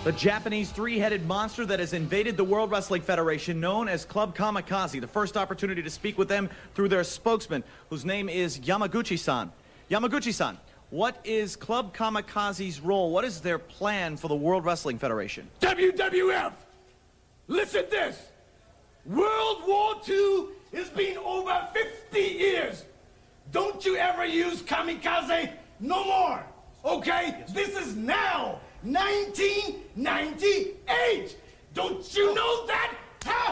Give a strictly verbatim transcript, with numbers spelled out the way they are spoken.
The Japanese three-headed monster that has invaded the World Wrestling Federation, known as Club Kamikaze. The first opportunity to speak with them through their spokesman, whose name is Yamaguchi-san. Yamaguchi-san, what is Club Kamikaze's role? What is their plan for the World Wrestling Federation? W W F! Listen this! World War Two has been over fifty years. Don't you ever use Kamikaze no more, okay? Yes, this is now nineteen ninety-eight. Don't you know that? Ha!